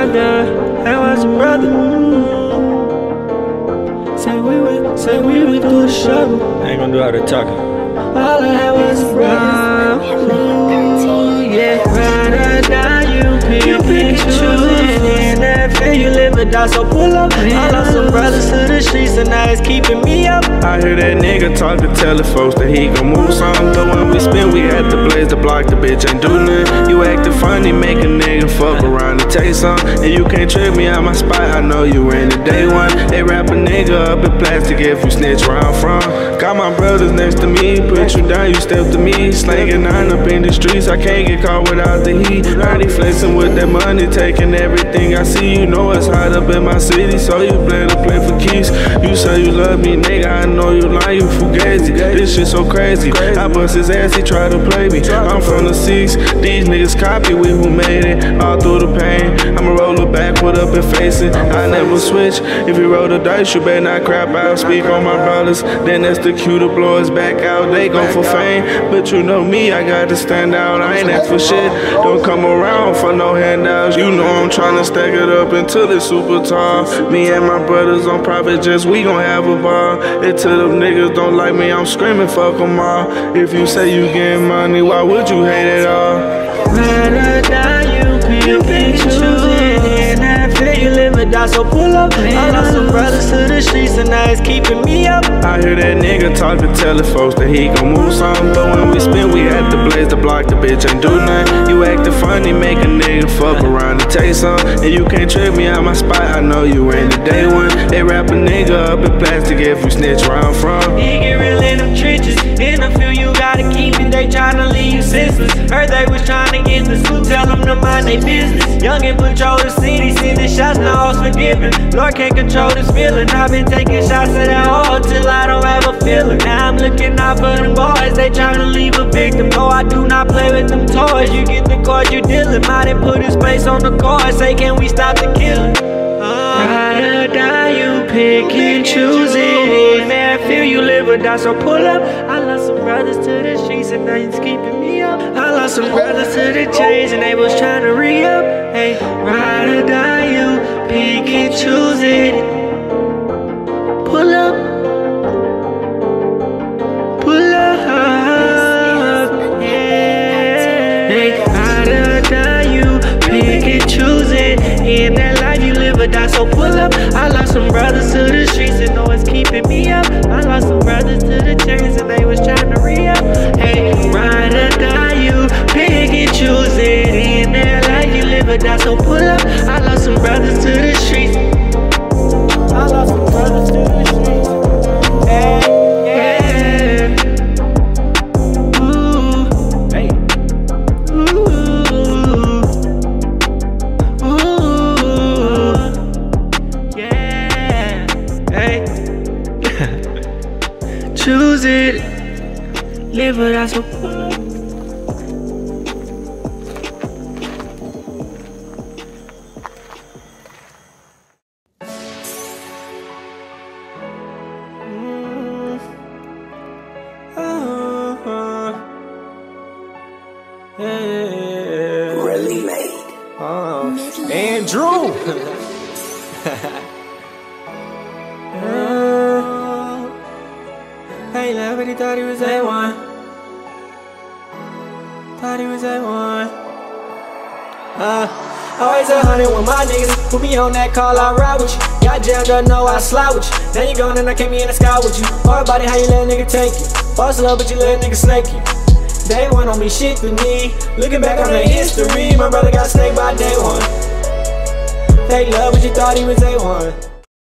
brother. That was a brother. Say we went through the struggle. I ain't gonna do all the talking. All I had was a brother. Yeah, ride or die, you pick and choose. And that feel you live or die, so pull up. I lost some brothers to the streets and now it's keeping me up. I hear that nigga talking, telling folks that he gon' move some. But when we spin, we had to blaze the block, the bitch ain't do nothing. You acting funny, make a nigga fuck around and take some. And you can't trick me out my spot, I know you in the day one. They wrap a nigga up in plastic if you snitch where I'm from. Got my brothers next to me, put you down, you step to me. Slanging 9 up in the streets, I can't get caught without the heat. Already flexing with that money, taking everything I see. You know it's hot up in my city, so you plan to play for keys. You say you love me, nigga, I know you lying, you fugazi. This shit so crazy, I bust his ass, he try to play me. I'm from the 6, these niggas copy, we who made it. All through the pain, I'ma roll it backward up and face it. I never switch, if you roll the dice, you better not crap out. Speak on my brothers, then that's the cue to blow us back out. They go for fame, but you know me, I got to stand out. I ain't ask for shit, don't come around for no handouts. You know I'm tryna stack it up until it's super tall. Me and my brothers on private jets, we gon' have a ball. Until them niggas don't like me, I'm screaming fuck them all. If you say you getting money, why would you hate it all? Ride or die, you pick and choose. And that feel you live or die, so pull up. I lost some brothers to the streets and now it's keeping me up. I hear that nigga talking, telling folks that he gon' move some. But when we spin, we had to blaze the block, the bitch ain't do nothing. You acting funny, make a nigga fuck around and take some. And you can't trick me out my spot, I know you ain't the day one. They wrap a nigga up in plastic if you snitch where I'm from. You get real in them trenches, in the field you gotta keep it. They tryna leave you senseless. Heard they was tryna get the suit, tell them to mind they business. Young and patrol the city, sending shots, now all's forgiven. Lord can't control this feeling. I've been taking shots at that hole till I don't have a feeling. Now I'm looking out for them boys, they tryna leave a victim. No, I do not play with them toys. You get the card, you dealing. Might have put his face on the card, say can we stop the killing? Ride or die, you pick and choose it. In that feel you live or die, so pull up. I lost some brothers to the streets and now it's keeping me up. I lost some brothers to the chains and they was trying to re-up. Hey, ride or die, you pick and choose it. Pull up. Pull up. Yeah. Hey, ride or die, you pick and choose it. In that life you live or die, so pull up. I lost some brothers to the streets and know it's keeping me up. I lost some brothers to the chains and they was trying to re-up. Hey, ride or die, you pick and choose it. In that life you live or die, so pull up. I lost some brothers to the streets. I lost some brothers to the streets. Hey, yeah. Ooh, hey. Ooh. Choose it, live it as a Really made. Andrew. Hey, love it, he thought he was A1. Thought he was A1. Always 100 with my niggas. Put me on that call, I ride with you. Got jammed up, know I slide with you. Now you gone and I came in the sky with you. Hard body, how you let a nigga take you? Boss love, but you let a nigga snake you. Day one on me, shit to me. Looking back on the history, my brother got snaked by day one. Fake love, but you thought he was A1.